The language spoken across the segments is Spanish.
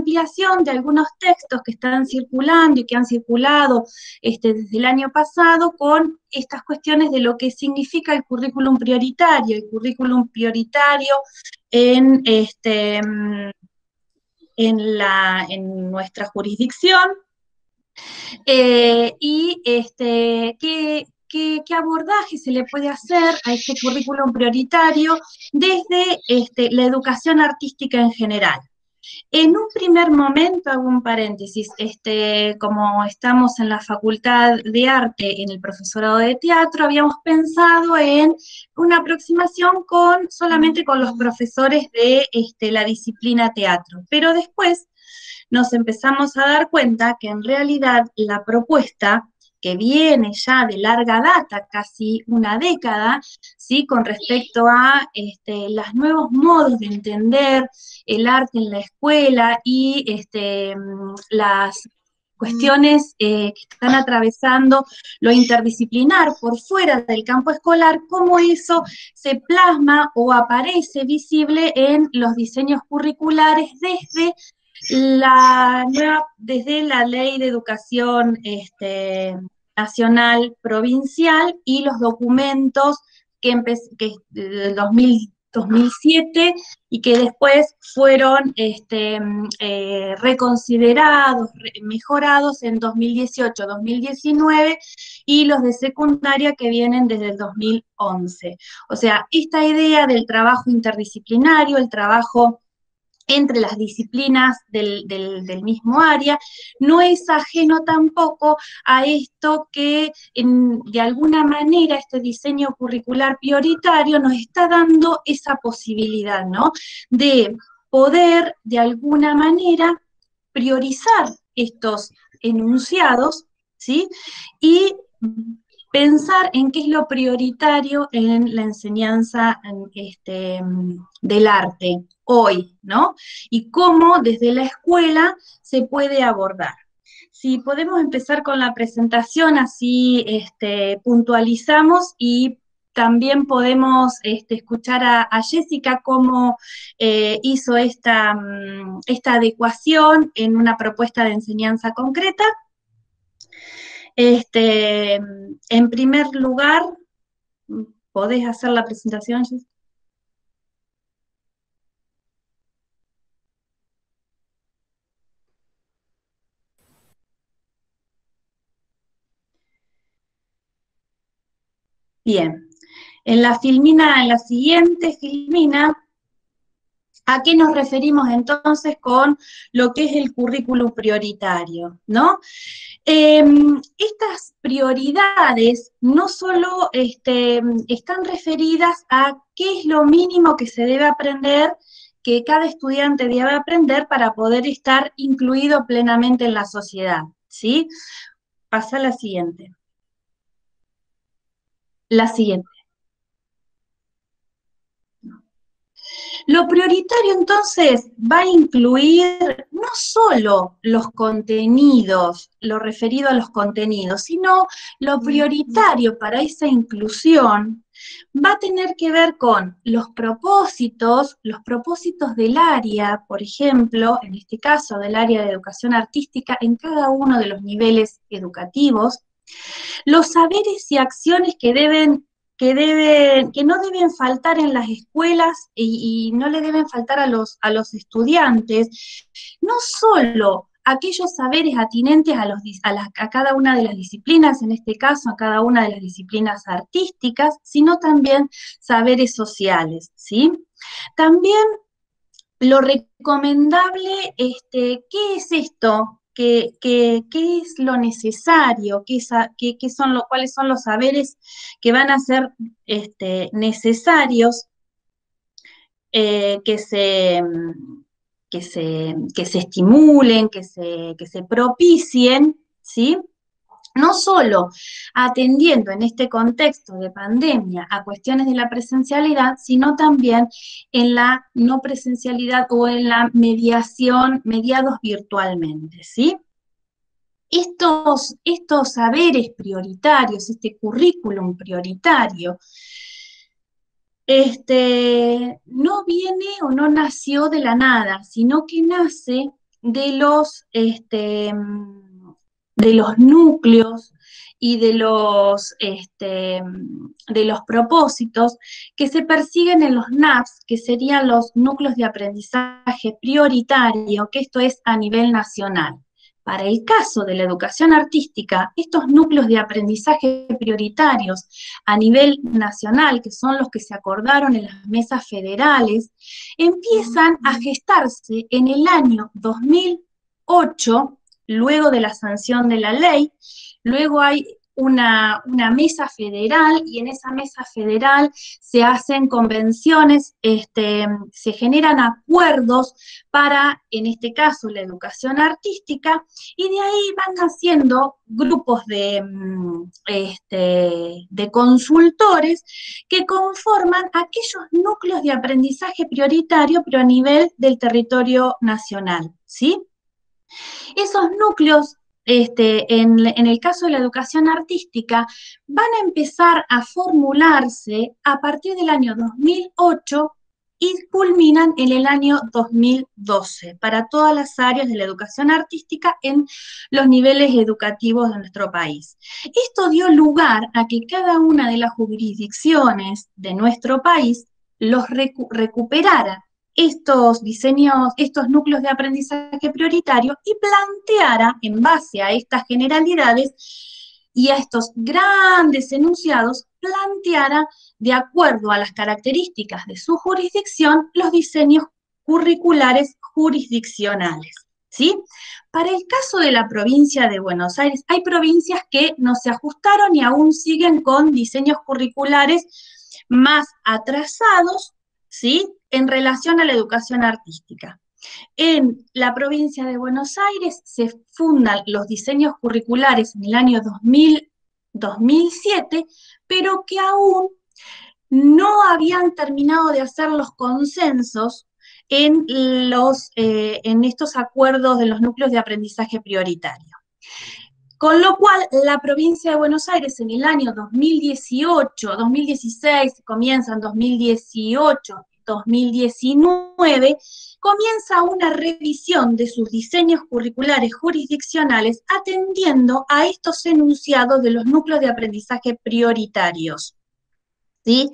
ampliación de algunos textos que están circulando y que han circulado desde el año pasado con estas cuestiones de lo que significa el currículum prioritario. El currículum prioritario en, en nuestra jurisdicción, y qué abordaje se le puede hacer a este currículum prioritario desde la educación artística en general. En un primer momento, hago un paréntesis, como estamos en la Facultad de Arte, en el profesorado de teatro, habíamos pensado en una aproximación solamente con los profesores de la disciplina teatro, pero después nos empezamos a dar cuenta que en realidad la propuesta que viene ya de larga data, casi una década, ¿sí? Con respecto a los nuevos modos de entender el arte en la escuela y las cuestiones que están atravesando lo interdisciplinar por fuera del campo escolar, cómo eso se plasma o aparece visible en los diseños curriculares desde la Ley de Educación Nacional Provincial y los documentos que del 2007 y que después fueron reconsiderados, mejorados en 2018, 2019 y los de secundaria que vienen desde el 2011. O sea, esta idea del trabajo interdisciplinario, el trabajo entre las disciplinas del mismo área, no es ajeno tampoco a esto que de alguna manera este diseño curricular prioritario nos está dando esa posibilidad, ¿no? De poder de alguna manera priorizar estos enunciados, ¿sí? Y pensar en qué es lo prioritario en la enseñanza del arte hoy, ¿no? Y cómo desde la escuela se puede abordar. Si podemos empezar con la presentación, así puntualizamos y también podemos escuchar a Jessica cómo hizo esta adecuación en una propuesta de enseñanza concreta. En primer lugar, ¿podés hacer la presentación, Jessica? Bien. En la siguiente filmina, ¿a qué nos referimos entonces con lo que es el currículum prioritario, ¿no? Estas prioridades no solo están referidas a qué es lo mínimo que se debe aprender, que cada estudiante debe aprender para poder estar incluido plenamente en la sociedad, ¿sí? Pasa a la siguiente. La siguiente. Lo prioritario entonces va a incluir no solo los contenidos, lo referido a los contenidos, sino lo prioritario para esa inclusión va a tener que ver con los propósitos del área, por ejemplo, en este caso del área de educación artística, en cada uno de los niveles educativos, los saberes y acciones que no deben faltar en las escuelas y no le deben faltar a los estudiantes, no solo aquellos saberes atinentes a cada una de las disciplinas, en este caso a cada una de las disciplinas artísticas, sino también saberes sociales, ¿sí? También lo recomendable, ¿qué es esto? ¿Qué es lo necesario? ¿Cuáles son los saberes que van a ser necesarios que se estimulen, que se propicien, ¿sí? No solo atendiendo en este contexto de pandemia a cuestiones de la presencialidad, sino también en la no presencialidad o en la mediados virtualmente, ¿sí? Estos saberes prioritarios, este currículum prioritario, no viene o no nació de la nada, sino que nace de los núcleos y de los propósitos que se persiguen en los NAPS, que serían los núcleos de aprendizaje prioritario, que esto es a nivel nacional. Para el caso de la educación artística, estos núcleos de aprendizaje prioritarios a nivel nacional, que son los que se acordaron en las mesas federales, empiezan a gestarse en el año 2008, luego de la sanción de la ley. Luego hay una mesa federal, y en esa mesa federal se hacen convenciones, se generan acuerdos para, en este caso, la educación artística, y de ahí van haciendo grupos de consultores que conforman aquellos núcleos de aprendizaje prioritario, pero a nivel del territorio nacional, ¿sí? Esos núcleos, en el caso de la educación artística, van a empezar a formularse a partir del año 2008 y culminan en el año 2012 para todas las áreas de la educación artística en los niveles educativos de nuestro país. Esto dio lugar a que cada una de las jurisdicciones de nuestro país los recuperara estos diseños, estos núcleos de aprendizaje prioritario, y planteara, en base a estas generalidades y a estos grandes enunciados, planteara, de acuerdo a las características de su jurisdicción, los diseños curriculares jurisdiccionales, ¿sí? Para el caso de la provincia de Buenos Aires, hay provincias que no se ajustaron y aún siguen con diseños curriculares más atrasados, ¿sí?, en relación a la educación artística. En la provincia de Buenos Aires se fundan los diseños curriculares en el año 2007, pero que aún no habían terminado de hacer los consensos en estos acuerdos de los núcleos de aprendizaje prioritario. Con lo cual, la provincia de Buenos Aires en el año 2018, 2016, comienza en 2018, 2019, comienza una revisión de sus diseños curriculares jurisdiccionales atendiendo a estos enunciados de los núcleos de aprendizaje prioritarios, ¿sí?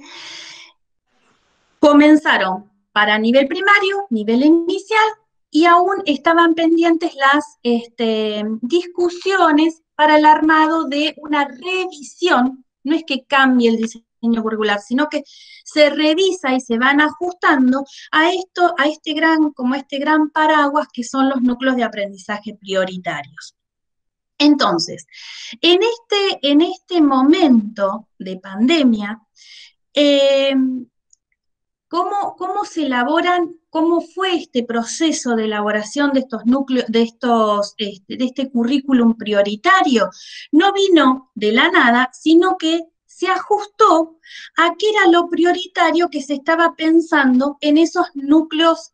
Comenzaron para nivel primario, nivel inicial, y aún estaban pendientes las discusiones para el armado de una revisión. No es que cambie el diseño curricular, sino que se revisa y se van ajustando a este gran paraguas que son los núcleos de aprendizaje prioritarios. Entonces, en este momento de pandemia, ¿cómo se elaboran, cómo fue este proceso de elaboración de estos núcleos, de este currículum prioritario? No vino de la nada, sino que se ajustó a qué era lo prioritario que se estaba pensando en esos núcleos,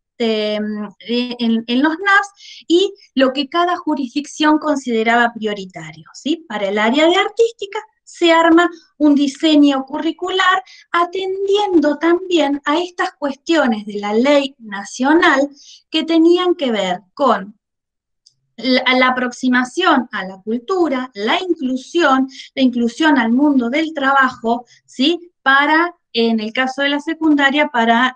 en los NAPS, y lo que cada jurisdicción consideraba prioritario, ¿sí? Para el área de artística se arma un diseño curricular atendiendo también a estas cuestiones de la ley nacional que tenían que ver con la aproximación a la cultura, la inclusión al mundo del trabajo, ¿sí? Para, en el caso de la secundaria, para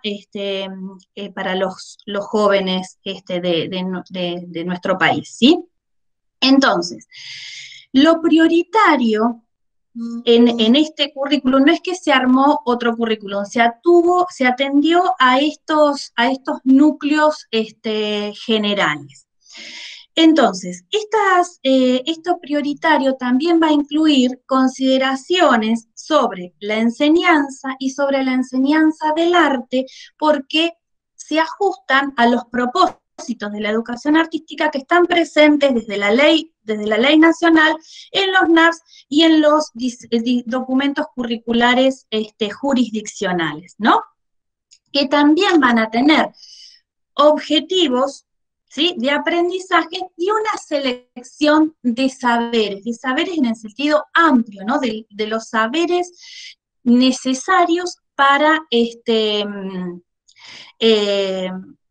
los jóvenes de nuestro país, ¿sí? Entonces, lo prioritario en este currículum no es que se armó otro currículum, se atendió a estos núcleos generales. Entonces, esto prioritario también va a incluir consideraciones sobre la enseñanza y sobre la enseñanza del arte, porque se ajustan a los propósitos de la educación artística que están presentes desde la ley nacional, en los NAPS y en los documentos curriculares jurisdiccionales, ¿no? Que también van a tener objetivos, ¿sí?, de aprendizaje y una selección de saberes en el sentido amplio, ¿no?, de los saberes necesarios para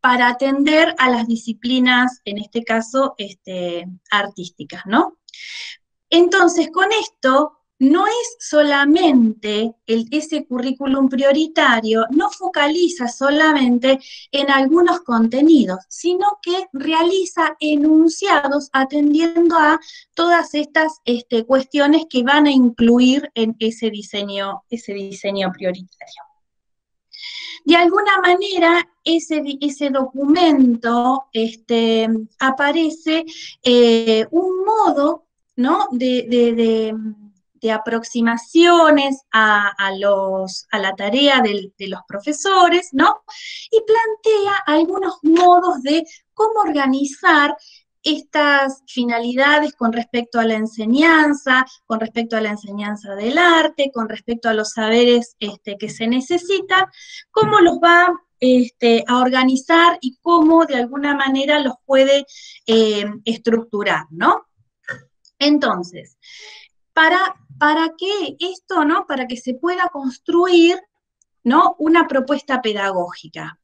para atender a las disciplinas, en este caso, artísticas, ¿no? Entonces, con esto no es solamente ese currículum prioritario, no focaliza solamente en algunos contenidos, sino que realiza enunciados atendiendo a todas estas cuestiones que van a incluir en ese diseño prioritario. De alguna manera, ese documento aparece un modo, ¿no?, de aproximaciones a la tarea de los profesores, ¿no? Y plantea algunos modos de cómo organizar estas finalidades con respecto a la enseñanza, con respecto a la enseñanza del arte, con respecto a los saberes que se necesitan, cómo los va a organizar y cómo de alguna manera los puede estructurar, ¿no? Entonces, para que esto, ¿no? Para que se pueda construir, ¿no?, una propuesta pedagógica.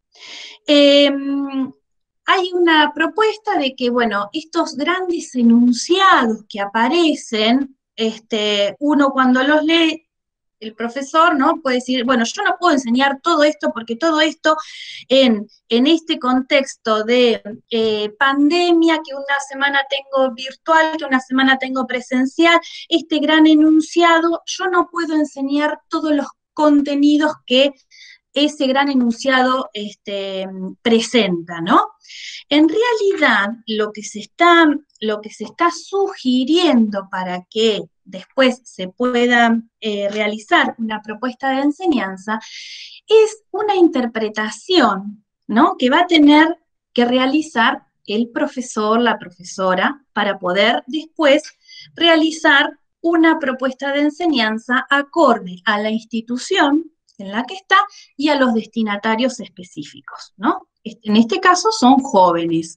Hay una propuesta de que, bueno, estos grandes enunciados que aparecen, uno cuando los lee, el profesor, ¿no?, puede decir, bueno, yo no puedo enseñar todo esto porque todo esto en este contexto de pandemia, que una semana tengo virtual, que una semana tengo presencial, este gran enunciado, yo no puedo enseñar todos los contenidos que ese gran enunciado presenta, ¿no? En realidad, lo que se está sugiriendo para que después se pueda realizar una propuesta de enseñanza es una interpretación, ¿no?, que va a tener que realizar el profesor, la profesora, para poder después realizar una propuesta de enseñanza acorde a la institución en la que está y a los destinatarios específicos, ¿no? En este caso son jóvenes.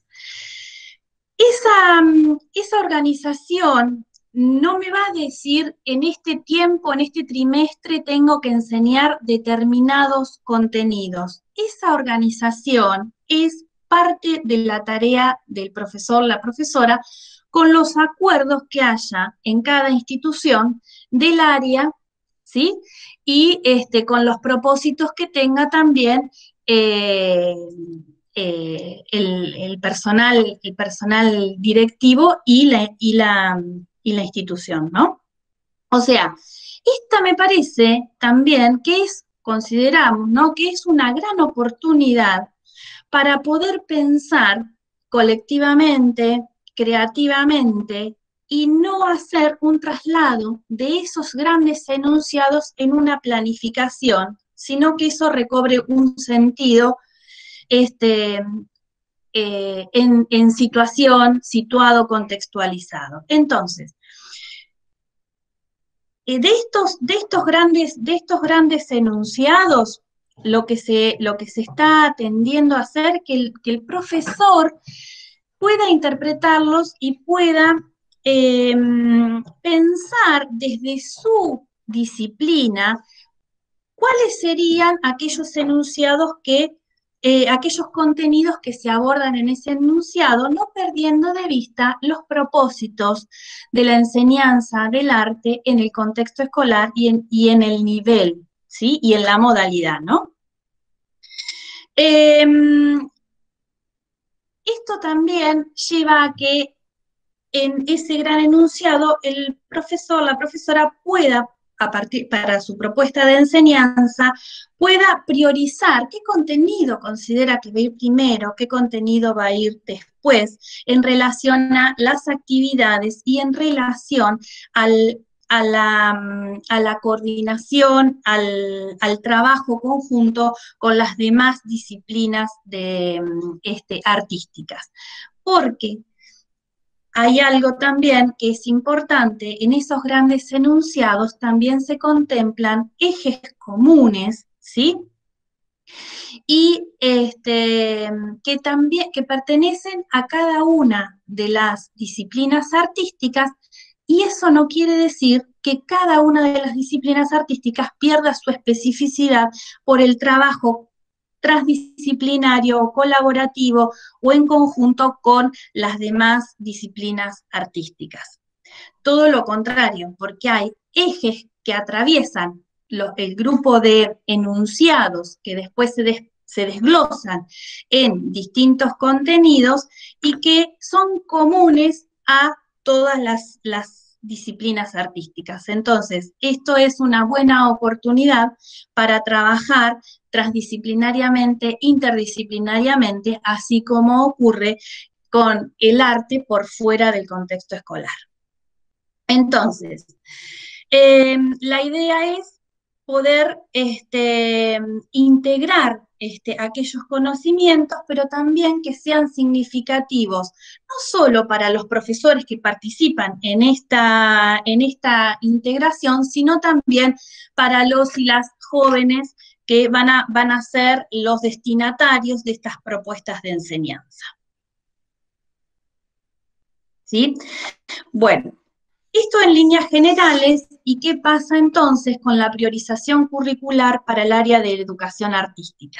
Esa organización no me va a decir, en este tiempo, en este trimestre, tengo que enseñar determinados contenidos. Esa organización es parte de la tarea del profesor, la profesora, con los acuerdos que haya en cada institución del área, ¿sí? Y con los propósitos que tenga también el personal directivo y la institución, ¿no? O sea, esta me parece también que consideramos, ¿no?, que es una gran oportunidad para poder pensar colectivamente, creativamente, y no hacer un traslado de esos grandes enunciados en una planificación, sino que eso recobre un sentido en situación, situado, contextualizado. Entonces, de estos grandes enunciados, lo que se está tendiendo a hacer que el profesor pueda interpretarlos y pueda pensar desde su disciplina cuáles serían aquellos enunciados aquellos contenidos que se abordan en ese enunciado, no perdiendo de vista los propósitos de la enseñanza del arte en el contexto escolar y en el nivel, ¿sí?, y en la modalidad, ¿no? Esto también lleva a que en ese gran enunciado el profesor, la profesora pueda, para su propuesta de enseñanza, pueda priorizar qué contenido considera que va a ir primero, qué contenido va a ir después, en relación a las actividades y en relación a la coordinación, al trabajo conjunto con las demás disciplinas artísticas. Porque hay algo también que es importante, en esos grandes enunciados también se contemplan ejes comunes, ¿sí? Y que pertenecen a cada una de las disciplinas artísticas, y eso no quiere decir que cada una de las disciplinas artísticas pierda su especificidad por el trabajo transdisciplinario o colaborativo o en conjunto con las demás disciplinas artísticas. Todo lo contrario, porque hay ejes que atraviesan el grupo de enunciados que después se desglosan en distintos contenidos y que son comunes a todas las disciplinas artísticas. Entonces, esto es una buena oportunidad para trabajar transdisciplinariamente, interdisciplinariamente, así como ocurre con el arte por fuera del contexto escolar. Entonces, la idea es poder integrar aquellos conocimientos, pero también que sean significativos, no solo para los profesores que participan en esta integración, sino también para los y las jóvenes que van a ser los destinatarios de estas propuestas de enseñanza. ¿Sí? Bueno. Esto en líneas generales, ¿y qué pasa entonces con la priorización curricular para el área de educación artística?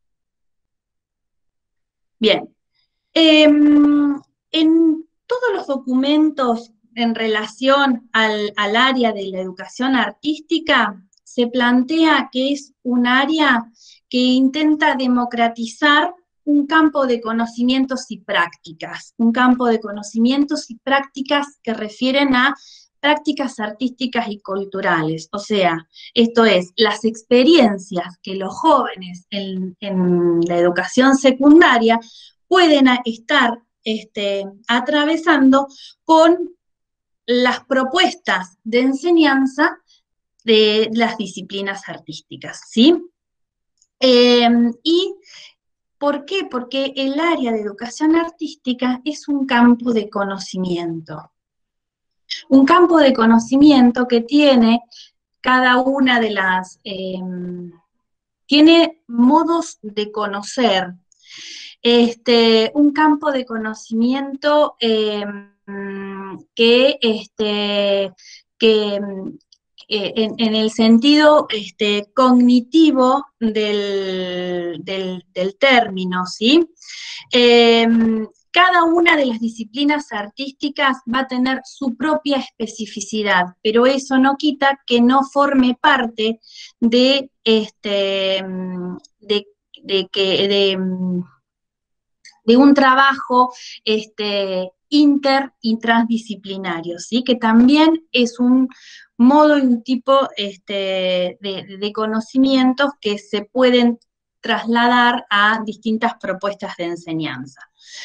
Bien, en todos los documentos en relación al área de la educación artística, se plantea que es un área que intenta democratizar un campo de conocimientos y prácticas, que refieren a prácticas artísticas y culturales, o sea, esto es, las experiencias que los jóvenes en la educación secundaria pueden estar atravesando con las propuestas de enseñanza de las disciplinas artísticas, ¿sí? ¿Y por qué? Porque el área de educación artística es un campo de conocimiento. Un campo de conocimiento que tiene cada una de las... tiene modos de conocer. Un campo de conocimiento que en el sentido cognitivo del término, ¿sí? Cada una de las disciplinas artísticas va a tener su propia especificidad, pero eso no quita que no forme parte de un trabajo inter y transdisciplinario, ¿sí? Que también es un modo y un tipo de conocimientos que se pueden trasladar a distintas propuestas de enseñanza.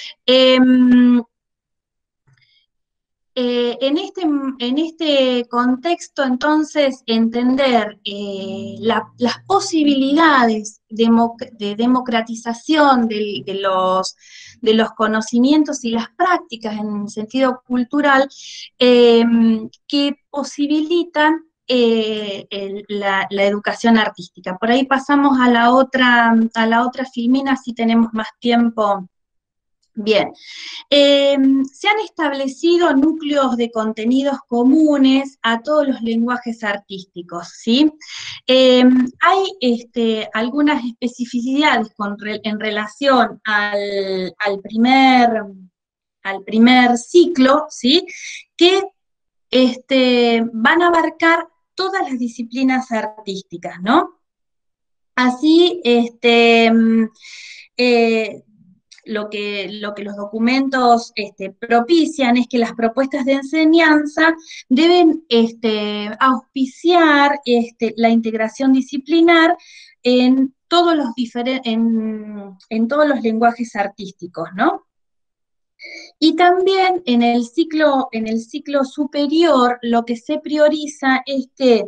En este contexto, entonces, entender las posibilidades de democratización de los conocimientos y las prácticas en sentido cultural que posibilitan la educación artística. Por ahí pasamos a la otra filmina, si tenemos más tiempo. Bien, se han establecido núcleos de contenidos comunes a todos los lenguajes artísticos, ¿sí? Hay algunas especificidades en relación al primer ciclo, ¿sí? Que van a abarcar todas las disciplinas artísticas, ¿no? Así, lo que los documentos propician es que las propuestas de enseñanza deben auspiciar la integración disciplinar en todos los lenguajes artísticos, ¿no? Y también en el ciclo superior lo que se prioriza es que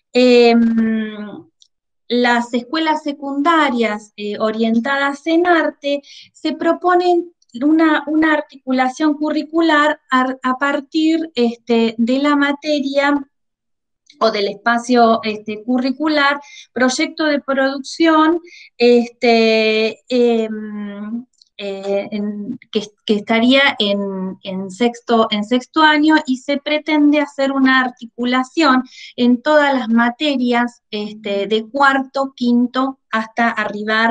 las escuelas secundarias orientadas en arte se proponen una articulación curricular a partir de la materia o del espacio curricular, proyecto de producción, que estaría en sexto año, y se pretende hacer una articulación en todas las materias de cuarto, quinto, hasta arribar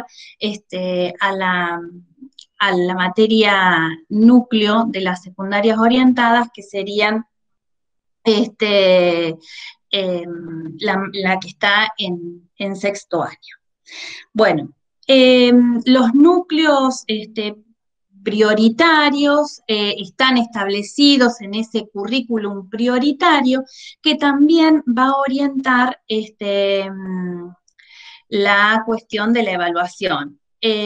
a la materia núcleo de las secundarias orientadas, que serían este, la que está en sexto año. Bueno, los núcleos prioritarios están establecidos en ese currículum prioritario, que también va a orientar la cuestión de la evaluación.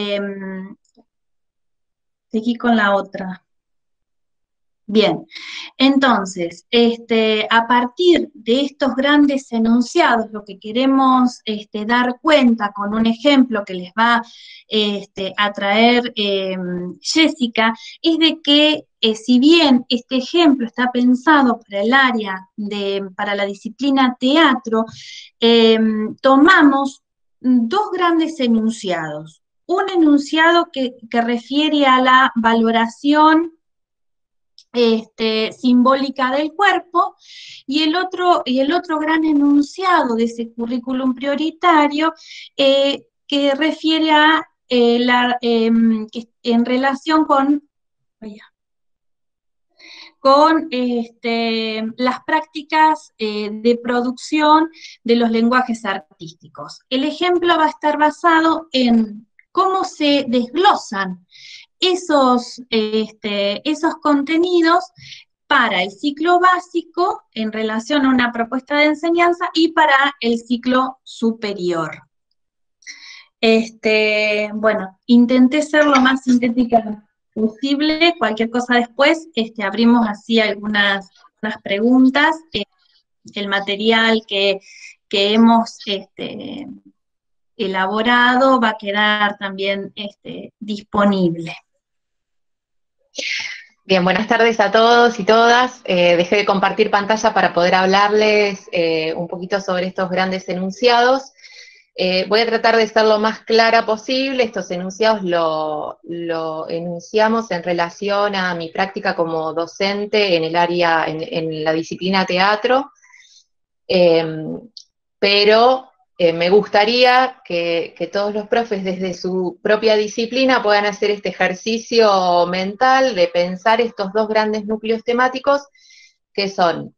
Seguí con la otra. Bien, entonces, a partir de estos grandes enunciados, lo que queremos dar cuenta con un ejemplo que les va a traer Jessica, es de que si bien este ejemplo está pensado para el área para la disciplina teatro, tomamos dos grandes enunciados. Un enunciado que refiere a la valoración simbólica del cuerpo, y el otro gran enunciado de ese currículum prioritario que refiere a que en relación con las prácticas de producción de los lenguajes artísticos. El ejemplo va a estar basado en cómo se desglosan esos contenidos para el ciclo básico en relación a una propuesta de enseñanza, y para el ciclo superior. Bueno, intenté ser lo más sintética posible. Cualquier cosa después, abrimos así algunas preguntas. El material que hemos elaborado va a quedar también disponible. Bien, buenas tardes a todos y todas. Dejé de compartir pantalla para poder hablarles un poquito sobre estos grandes enunciados. Voy a tratar de ser lo más clara posible. Estos enunciados lo enunciamos en relación a mi práctica como docente en el área, en la disciplina teatro, pero me gustaría que todos los profes desde su propia disciplina puedan hacer este ejercicio mental de pensar estos dos grandes núcleos temáticos que son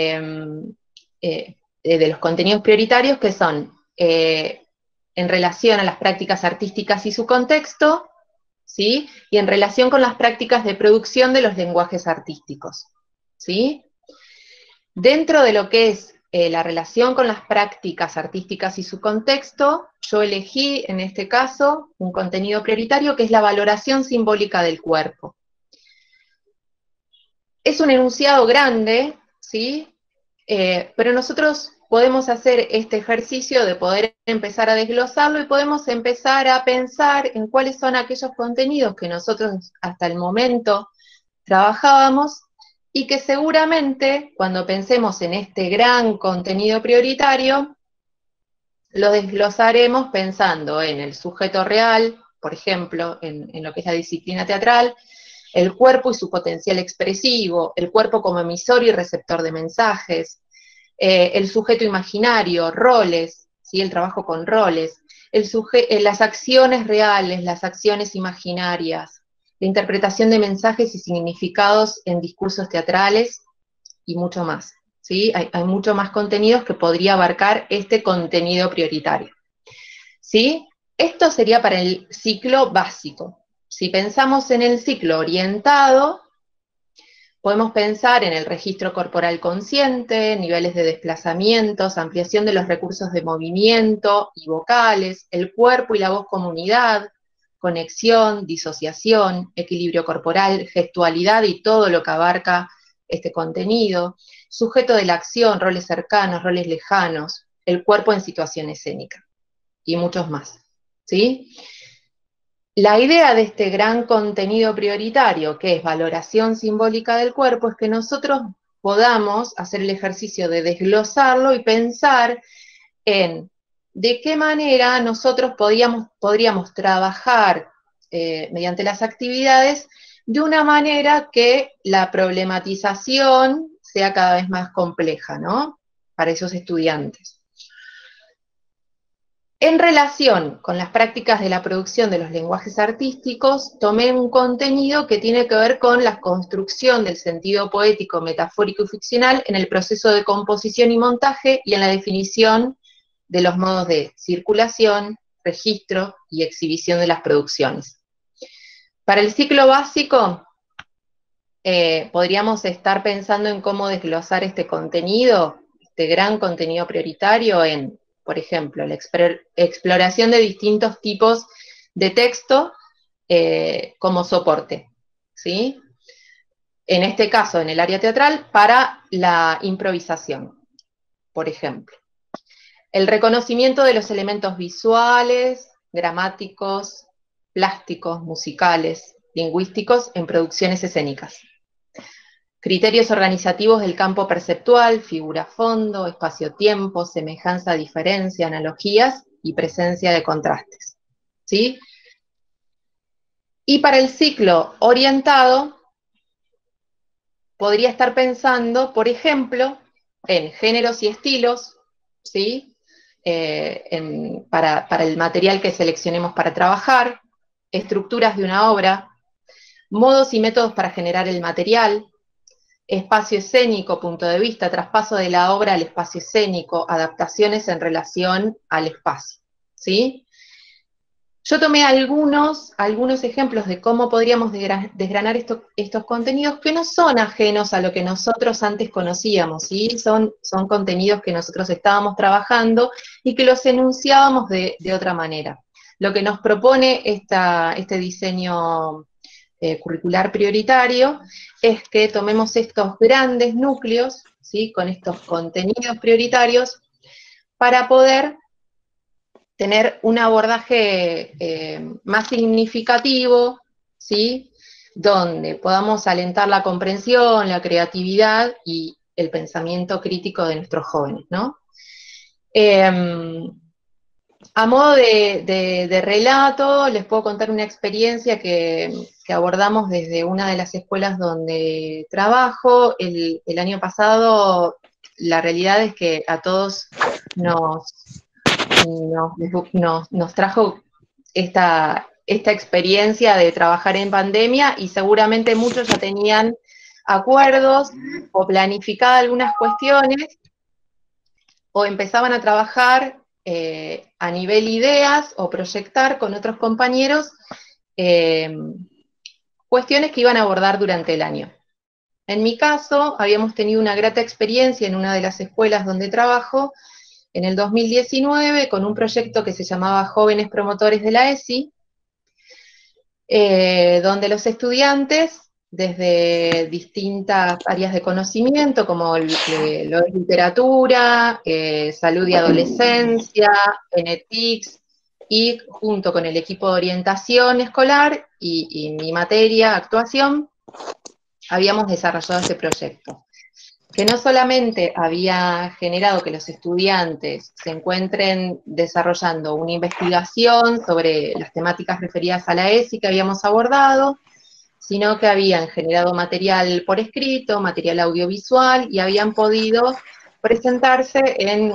de los contenidos prioritarios, que son en relación a las prácticas artísticas y su contexto, ¿sí? Y en relación con las prácticas de producción de los lenguajes artísticos, ¿sí? Dentro de lo que es la relación con las prácticas artísticas y su contexto, yo elegí en este caso un contenido prioritario que es la valoración simbólica del cuerpo. Es un enunciado grande, ¿sí? Pero nosotros podemos hacer este ejercicio de poder empezar a desglosarlo, y podemos empezar a pensar en cuáles son aquellos contenidos que nosotros hasta el momento trabajábamos, y que seguramente cuando pensemos en este gran contenido prioritario, lo desglosaremos pensando en el sujeto real, por ejemplo, en lo que es la disciplina teatral, el cuerpo y su potencial expresivo, el cuerpo como emisor y receptor de mensajes, el sujeto imaginario, roles, ¿sí? El trabajo con roles, las acciones reales, las acciones imaginarias, la interpretación de mensajes y significados en discursos teatrales, y mucho más, ¿sí? Hay mucho más contenidos que podría abarcar este contenido prioritario, ¿sí? Esto sería para el ciclo básico. Si pensamos en el ciclo orientado, podemos pensar en el registro corporal consciente, niveles de desplazamientos, ampliación de los recursos de movimiento y vocales, el cuerpo y la voz como unidad, conexión, disociación, equilibrio corporal, gestualidad y todo lo que abarca este contenido, sujeto de la acción, roles cercanos, roles lejanos, el cuerpo en situación escénica, y muchos más, ¿sí? La idea de este gran contenido prioritario, que es valoración simbólica del cuerpo, es que nosotros podamos hacer el ejercicio de desglosarlo y pensar en de qué manera nosotros podríamos trabajar mediante las actividades, de una manera que la problematización sea cada vez más compleja, ¿no? Para esos estudiantes. En relación con las prácticas de la producción de los lenguajes artísticos, tomé un contenido que tiene que ver con la construcción del sentido poético, metafórico y ficcional en el proceso de composición y montaje y en la definición de los modos de circulación, registro y exhibición de las producciones. Para el ciclo básico, podríamos estar pensando en cómo desglosar este contenido, este gran contenido prioritario en, por ejemplo, la exploración de distintos tipos de texto como soporte, ¿sí? En este caso, en el área teatral, para la improvisación, por ejemplo. El reconocimiento de los elementos visuales, gramáticos, plásticos, musicales, lingüísticos en producciones escénicas. Criterios organizativos del campo perceptual, figura-fondo, espacio-tiempo, semejanza-diferencia, analogías y presencia de contrastes, ¿sí? Y para el ciclo orientado, podría estar pensando, por ejemplo, en géneros y estilos, ¿sí? Para el material que seleccionemos para trabajar, estructuras de una obra, modos y métodos para generar el material, espacio escénico, punto de vista, traspaso de la obra al espacio escénico, adaptaciones en relación al espacio, ¿sí? Yo tomé algunos ejemplos de cómo podríamos desgranar estos contenidos que no son ajenos a lo que nosotros antes conocíamos, ¿sí? Son contenidos que nosotros estábamos trabajando y que los enunciábamos de otra manera. Lo que nos propone este diseño curricular prioritario es que tomemos estos grandes núcleos, ¿sí? Con estos contenidos prioritarios para poder tener un abordaje más significativo, ¿sí? Donde podamos alentar la comprensión, la creatividad y el pensamiento crítico de nuestros jóvenes, ¿no? A modo de relato, les puedo contar una experiencia que abordamos desde una de las escuelas donde trabajo. El año pasado, la realidad es que a todos nos trajo esta experiencia de trabajar en pandemia y seguramente muchos ya tenían acuerdos o planificadas algunas cuestiones o empezaban a trabajar a nivel ideas o proyectar con otros compañeros cuestiones que iban a abordar durante el año. En mi caso, habíamos tenido una grata experiencia en una de las escuelas donde trabajo, en el 2019, con un proyecto que se llamaba Jóvenes Promotores de la ESI, donde los estudiantes, desde distintas áreas de conocimiento, como lo es literatura, salud y adolescencia, NETICS, y junto con el equipo de orientación escolar y mi materia, actuación, habíamos desarrollado este proyecto, que no solamente había generado que los estudiantes se encuentren desarrollando una investigación sobre las temáticas referidas a la ESI que habíamos abordado, sino que habían generado material por escrito, material audiovisual, y habían podido presentarse en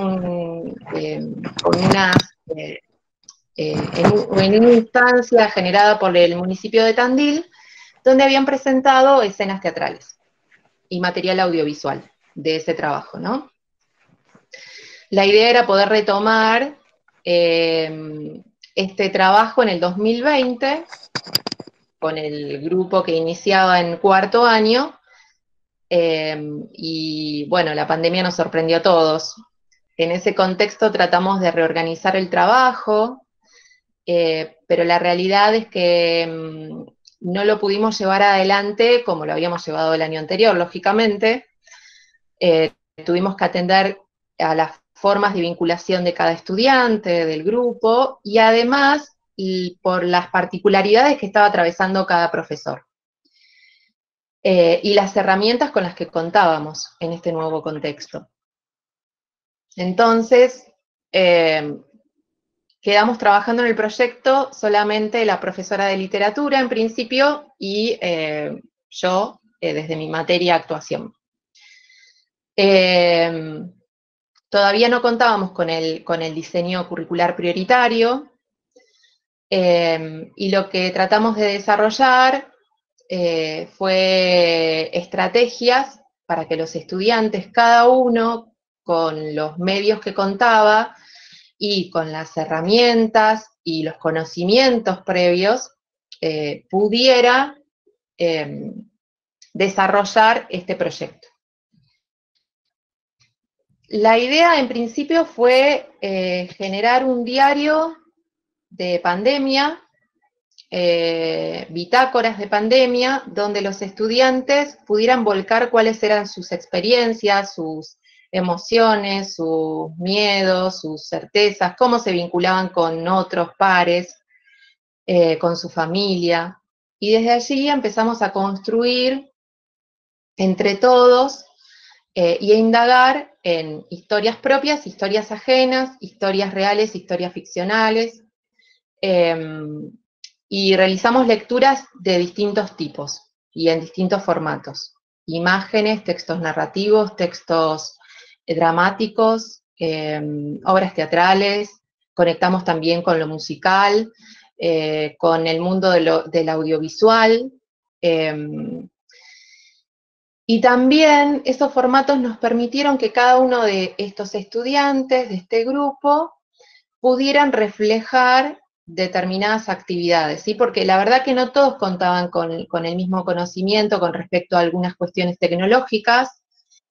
una instancia generada por el municipio de Tandil, donde habían presentado escenas teatrales y material audiovisual de ese trabajo, ¿no? La idea era poder retomar este trabajo en el 2020 con el grupo que iniciaba en cuarto año, y bueno, la pandemia nos sorprendió a todos. En ese contexto tratamos de reorganizar el trabajo, pero la realidad es que no lo pudimos llevar adelante como lo habíamos llevado el año anterior, lógicamente. Tuvimos que atender a las formas de vinculación de cada estudiante, del grupo, y además por las particularidades que estaba atravesando cada profesor. Y las herramientas con las que contábamos en este nuevo contexto. Entonces, quedamos trabajando en el proyecto solamente la profesora de literatura en principio y yo desde mi materia actuación. Todavía no contábamos con el diseño curricular prioritario, y lo que tratamos de desarrollar fue estrategias para que los estudiantes, cada uno con los medios que contaba y con las herramientas y los conocimientos previos, pudiera desarrollar este proyecto. La idea en principio fue generar un diario de pandemia, bitácoras de pandemia, donde los estudiantes pudieran volcar cuáles eran sus experiencias, sus emociones, sus miedos, sus certezas, cómo se vinculaban con otros pares, con su familia. Y desde allí empezamos a construir entre todos y a indagar en historias propias, historias ajenas, historias reales, historias ficcionales, y realizamos lecturas de distintos tipos y en distintos formatos. Imágenes, textos narrativos, textos dramáticos, obras teatrales, conectamos también con lo musical, con el mundo del audiovisual, y también esos formatos nos permitieron que cada uno de estos estudiantes de este grupo pudieran reflejar determinadas actividades, ¿sí? Porque la verdad que no todos contaban con el mismo conocimiento con respecto a algunas cuestiones tecnológicas,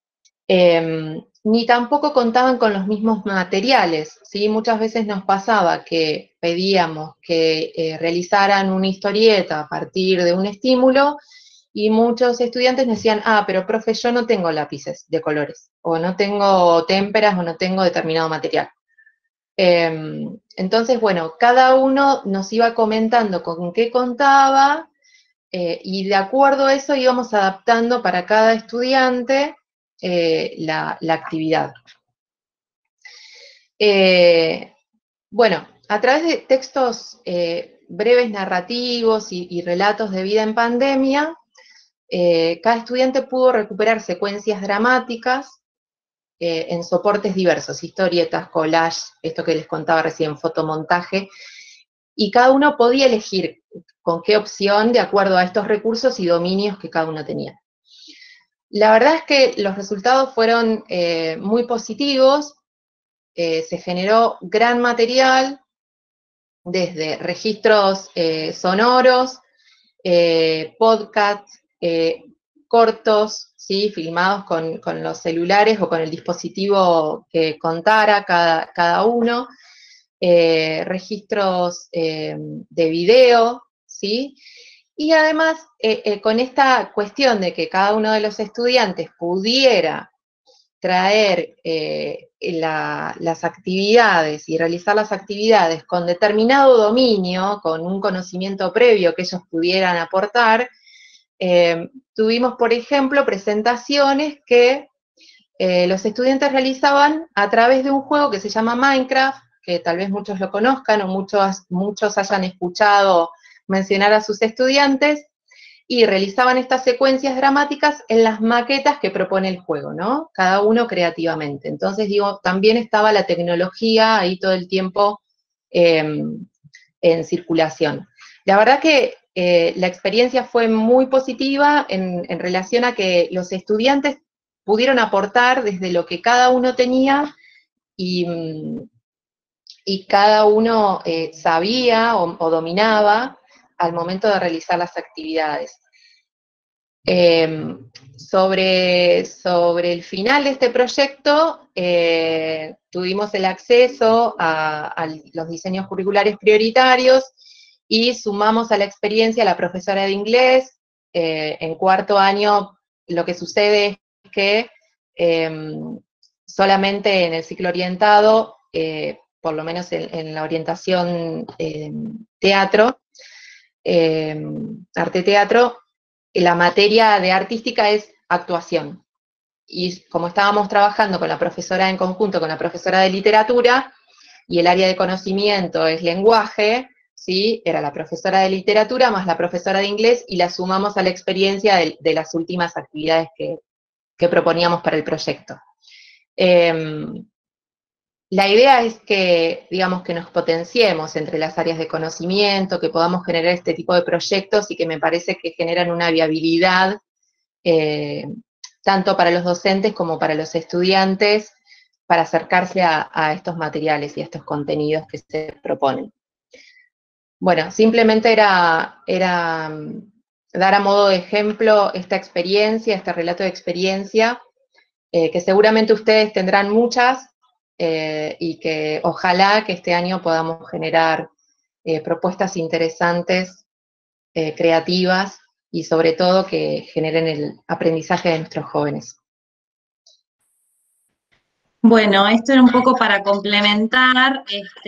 ni tampoco contaban con los mismos materiales, ¿sí? Muchas veces nos pasaba que pedíamos que realizaran una historieta a partir de un estímulo, y muchos estudiantes me decían, pero profe, yo no tengo lápices de colores, o no tengo témperas, o no tengo determinado material. Entonces, bueno, cada uno nos iba comentando con qué contaba, y de acuerdo a eso íbamos adaptando para cada estudiante la actividad. Bueno, a través de textos breves narrativos y relatos de vida en pandemia, cada estudiante pudo recuperar secuencias dramáticas en soportes diversos, historietas, collage, esto que les contaba recién, fotomontaje, y cada uno podía elegir con qué opción de acuerdo a estos recursos y dominios que cada uno tenía. La verdad es que los resultados fueron muy positivos, se generó gran material, desde registros sonoros, podcasts, cortos, ¿sí? Filmados con los celulares o con el dispositivo que contara cada uno, registros de video, ¿sí? Y además, con esta cuestión de que cada uno de los estudiantes pudiera traer las actividades y realizar las actividades con determinado dominio, con un conocimiento previo que ellos pudieran aportar, tuvimos, por ejemplo, presentaciones que los estudiantes realizaban a través de un juego que se llama Minecraft, que tal vez muchos lo conozcan o muchos hayan escuchado mencionar a sus estudiantes, y realizaban estas secuencias dramáticas en las maquetas que propone el juego, ¿no? Cada uno creativamente. Entonces, digo, también estaba la tecnología ahí todo el tiempo en circulación. La verdad que la experiencia fue muy positiva en relación a que los estudiantes pudieron aportar desde lo que cada uno tenía y cada uno sabía o dominaba al momento de realizar las actividades. Sobre el final de este proyecto, tuvimos el acceso a los diseños curriculares prioritarios y sumamos a la experiencia a la profesora de inglés. En cuarto año lo que sucede es que solamente en el ciclo orientado, por lo menos en la orientación teatro, arte-teatro, la materia de artística es actuación. Y como estábamos trabajando con la profesora en conjunto, con la profesora de literatura, y el área de conocimiento es lenguaje, ¿sí? Era la profesora de literatura más la profesora de inglés, y la sumamos a la experiencia de las últimas actividades que proponíamos para el proyecto. La idea es que, digamos, que nos potenciemos entre las áreas de conocimiento, que podamos generar este tipo de proyectos y que me parece que generan una viabilidad tanto para los docentes como para los estudiantes para acercarse a estos materiales y a estos contenidos que se proponen. Bueno, simplemente era dar a modo de ejemplo esta experiencia, este relato de experiencia, que seguramente ustedes tendrán muchas, y que ojalá que este año podamos generar propuestas interesantes, creativas, y sobre todo que generen el aprendizaje de nuestros jóvenes. Bueno, esto era un poco para complementar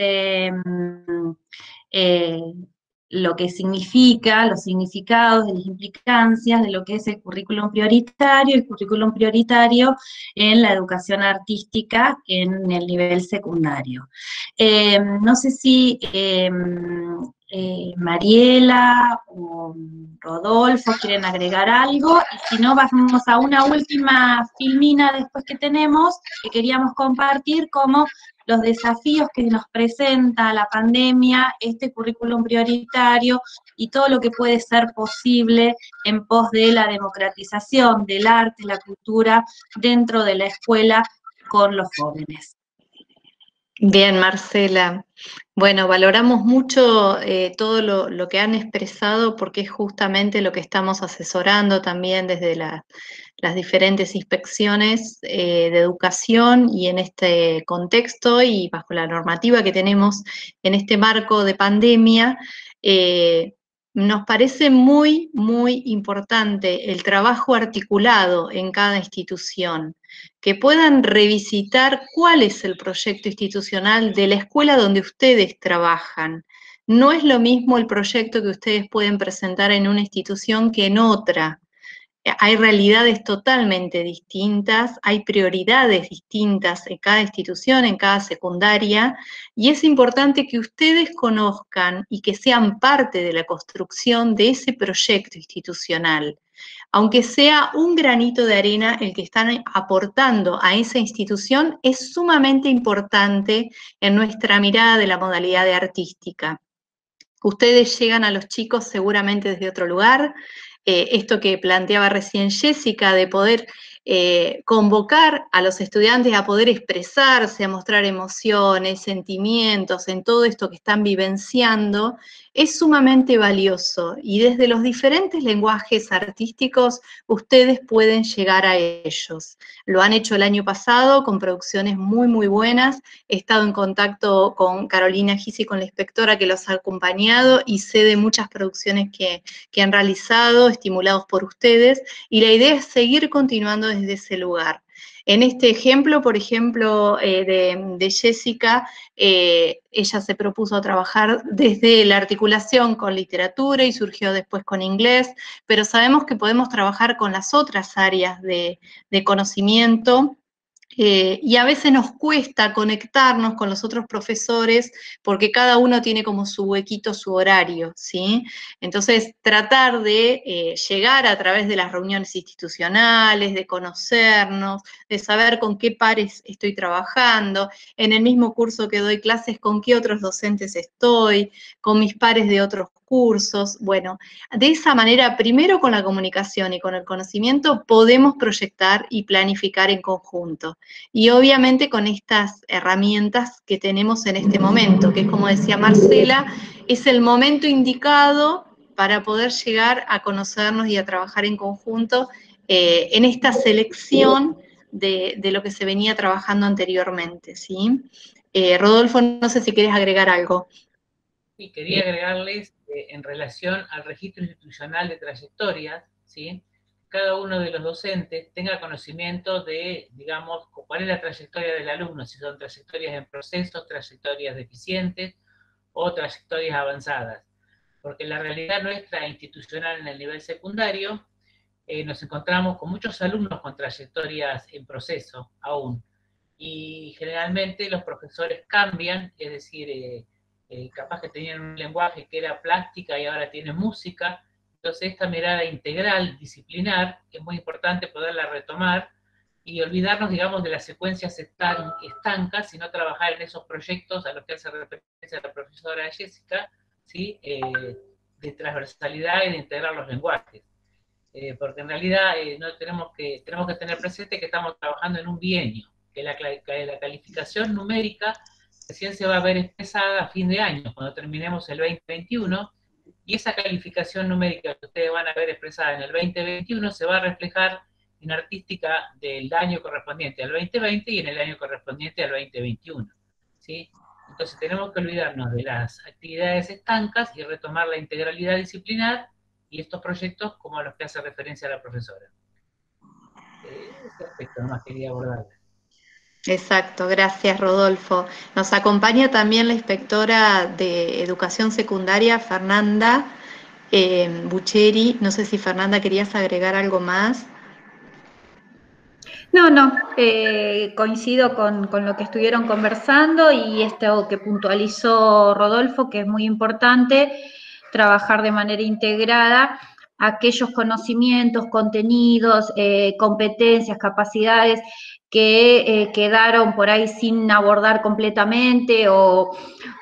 eh, lo que significa, los significados de las implicancias de lo que es el currículum prioritario en la educación artística en el nivel secundario. No sé si Mariela o Rodolfo quieren agregar algo, y si no, vamos a una última filmina después que tenemos, que queríamos compartir como los desafíos que nos presenta la pandemia, este currículum prioritario y todo lo que puede ser posible en pos de la democratización del arte, la cultura dentro de la escuela con los jóvenes. Bien, Marcela. Bueno, valoramos mucho todo lo que han expresado, porque es justamente lo que estamos asesorando también desde las diferentes inspecciones de educación, y en este contexto y bajo la normativa que tenemos en este marco de pandemia. Nos parece muy, muy importante el trabajo articulado en cada institución, que puedan revisitar cuál es el proyecto institucional de la escuela donde ustedes trabajan. No es lo mismo el proyecto que ustedes pueden presentar en una institución que en otra. Hay realidades totalmente distintas, hay prioridades distintas en cada institución, en cada secundaria, y es importante que ustedes conozcan y que sean parte de la construcción de ese proyecto institucional. Aunque sea un granito de arena el que están aportando a esa institución, es sumamente importante en nuestra mirada de la modalidad de artística. Ustedes llegan a los chicos seguramente desde otro lugar. Esto que planteaba recién Jessica, de poder convocar a los estudiantes a poder expresarse, a mostrar emociones, sentimientos en todo esto que están vivenciando, es sumamente valioso, y desde los diferentes lenguajes artísticos ustedes pueden llegar a ellos. Lo han hecho el año pasado con producciones muy, muy buenas. He estado en contacto con Carolina Gisi, con la inspectora que los ha acompañado, y sé de muchas producciones que han realizado, estimulados por ustedes, y la idea es seguir continuando desde ese lugar. En este ejemplo, por ejemplo, de Jessica, ella se propuso trabajar desde la articulación con literatura y surgió después con inglés, pero sabemos que podemos trabajar con las otras áreas de conocimiento. Y a veces nos cuesta conectarnos con los otros profesores porque cada uno tiene como su huequito, su horario, ¿sí? Entonces, tratar de llegar a través de las reuniones institucionales, de conocernos, de saber con qué pares estoy trabajando, en el mismo curso que doy clases, con qué otros docentes estoy, con mis pares de otros cursos. Bueno, de esa manera, primero con la comunicación y con el conocimiento, podemos proyectar y planificar en conjunto. Y obviamente con estas herramientas que tenemos en este momento, que, como decía Marcela, es el momento indicado para poder llegar a conocernos y a trabajar en conjunto en esta selección de lo que se venía trabajando anteriormente, ¿sí? Rodolfo, no sé si quieres agregar algo. Sí, quería agregarles en relación al registro institucional de trayectorias, ¿sí? Cada uno de los docentes tenga conocimiento de, digamos, cuál es la trayectoria del alumno, si son trayectorias en proceso, trayectorias deficientes o trayectorias avanzadas. Porque la realidad nuestra institucional en el nivel secundario, nos encontramos con muchos alumnos con trayectorias en proceso aún. y generalmente los profesores cambian, es decir, capaz que tenían un lenguaje que era plástica y ahora tienen música. Entonces esta mirada integral, disciplinar, es muy importante poderla retomar y olvidarnos, digamos, de las secuencias estancas, sino trabajar en esos proyectos a los que hace referencia la profesora Jessica, ¿sí? De transversalidad y de integrar los lenguajes. Porque en realidad no tenemos que tener presente que estamos trabajando en un bienio, que la calificación numérica recién se va a ver expresada a fin de año, cuando terminemos el 2021, y esa calificación numérica que ustedes van a ver expresada en el 2021 se va a reflejar en artística del año correspondiente al 2020 y en el año correspondiente al 2021, ¿sí? Entonces tenemos que olvidarnos de las actividades estancas y retomar la integralidad disciplinar y estos proyectos como a los que hace referencia la profesora. Ese aspecto nomás quería abordar. Exacto, gracias Rodolfo. Nos acompaña también la inspectora de Educación Secundaria, Fernanda Bucheri. No sé si Fernanda querías agregar algo más. No, coincido con lo que estuvieron conversando y esto que puntualizó Rodolfo, que es muy importante, trabajar de manera integrada aquellos conocimientos, contenidos, competencias, capacidades que quedaron por ahí sin abordar completamente o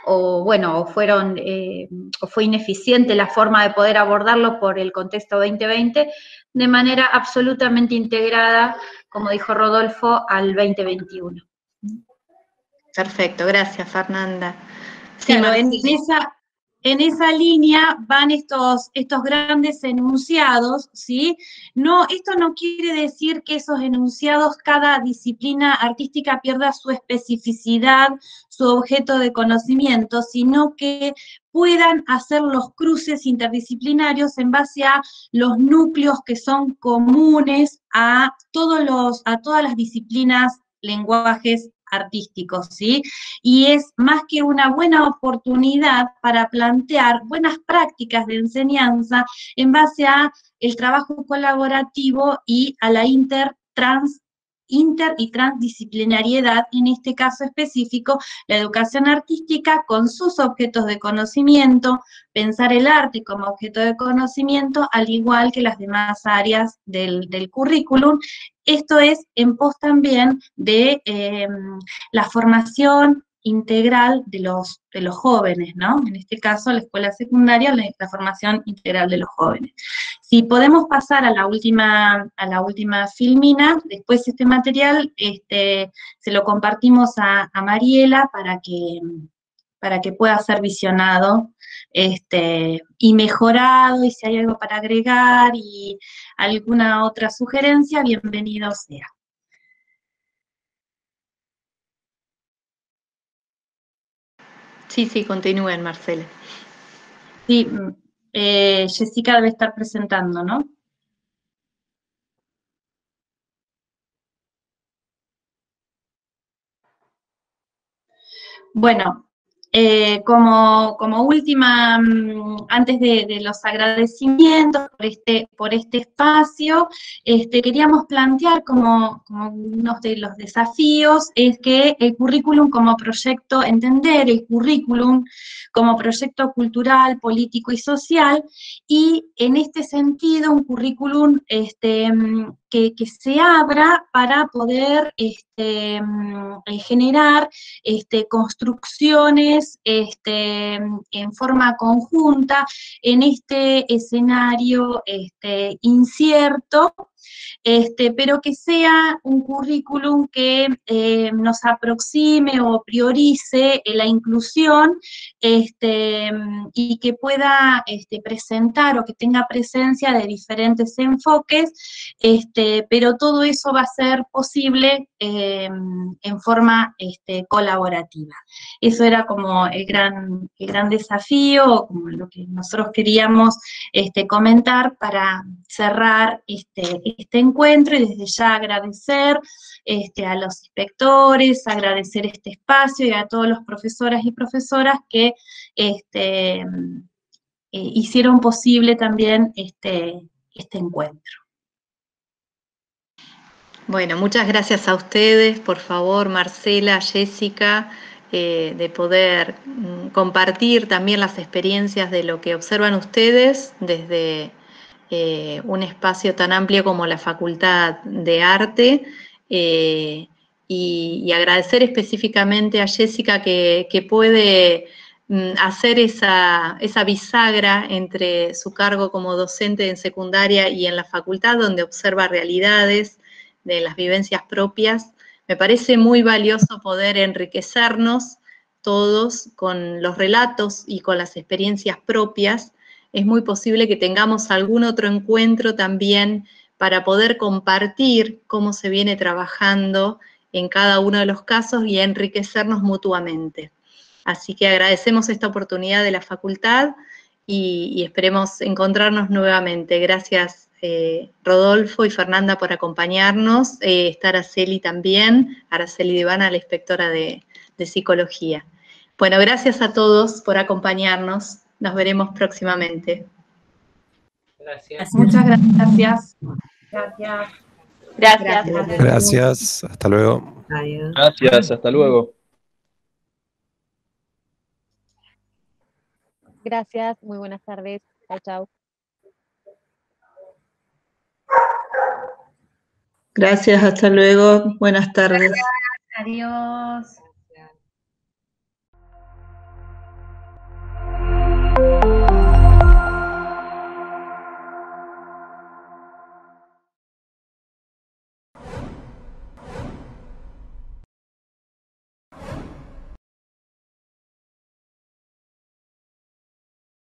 fue ineficiente la forma de poder abordarlo por el contexto 2020, de manera absolutamente integrada, como dijo Rodolfo, al 2021. Perfecto, gracias Fernanda. Sí, claro, en esa línea van estos grandes enunciados, ¿sí? No, esto no quiere decir que esos enunciados, cada disciplina artística pierda su especificidad, su objeto de conocimiento, sino que puedan hacer los cruces interdisciplinarios en base a los núcleos que son comunes a todas las disciplinas, lenguajes artísticos, ¿sí? Y es más que una buena oportunidad para plantear buenas prácticas de enseñanza en base a el trabajo colaborativo y a la inter y transdisciplinariedad, en este caso específico, la educación artística con sus objetos de conocimiento, pensar el arte como objeto de conocimiento, al igual que las demás áreas del currículum. Esto es en pos también de la formación integral de los jóvenes, ¿no? En este caso, la escuela secundaria, la formación integral de los jóvenes. Si podemos pasar a la última filmina, después este material se lo compartimos a Mariela para que pueda ser visionado y mejorado, y si hay algo para agregar y alguna otra sugerencia, bienvenido sea. Sí, continúen, Marcela. Sí, Jessica debe estar presentando, ¿no? Bueno, como última, antes de los agradecimientos por este espacio, queríamos plantear como uno de los desafíos es que el currículum como proyecto, entender el currículum como proyecto cultural, político y social, y en este sentido un currículum que se abra para poder generar construcciones en forma conjunta en este escenario incierto, pero que sea un currículum que nos aproxime o priorice la inclusión y que pueda presentar o que tenga presencia de diferentes enfoques, pero todo eso va a ser posible en forma colaborativa. Eso era como el gran desafío, como lo que nosotros queríamos comentar para cerrar este encuentro, y desde ya agradecer a los inspectores, agradecer este espacio y a todos los profesoras y profesoras que hicieron posible también este encuentro. Bueno, muchas gracias a ustedes, por favor, Marcela, Jessica, de poder compartir también las experiencias de lo que observan ustedes desde un espacio tan amplio como la Facultad de Arte, y agradecer específicamente a Jessica que puede hacer esa bisagra entre su cargo como docente en secundaria y en la facultad, donde observa realidades de las vivencias propias. Me parece muy valioso poder enriquecernos todos con los relatos y con las experiencias propias. Es muy posible que tengamos algún otro encuentro también para poder compartir cómo se viene trabajando en cada uno de los casos y enriquecernos mutuamente. Así que agradecemos esta oportunidad de la facultad y esperemos encontrarnos nuevamente. Gracias, Rodolfo y Fernanda, por acompañarnos. Está Araceli también, Araceli Divana, la inspectora de psicología. Bueno, gracias a todos por acompañarnos. Nos veremos próximamente. Gracias. Muchas gracias. Gracias. Gracias. Gracias, hasta luego. Adiós. Gracias, hasta luego. Gracias, muy buenas tardes. Chao, chao. Gracias, hasta luego. Buenas tardes. Adiós. Gracias.